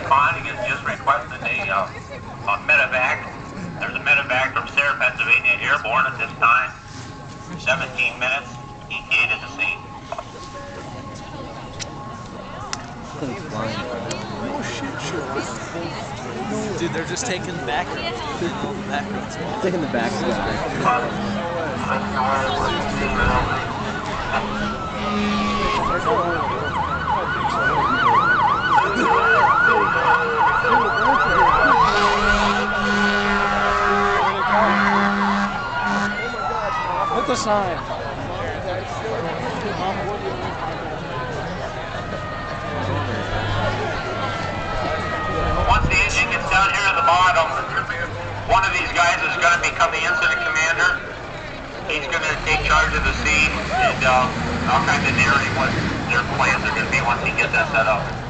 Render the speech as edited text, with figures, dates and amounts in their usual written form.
responding is just requesting a medevac. There's a medevac from Sarah, Pennsylvania, airborne at this time. 17 minutes, ETA to the scene. Oh shit, sure. Dude, they're just taking the back roads. Taking the back roads. Put the sign. Once the engine gets down here at the bottom, one of these guys is going to become the incident commander. He's going to take charge of the scene, and I'll kind of narrate what their plans are going to be once he gets that set up.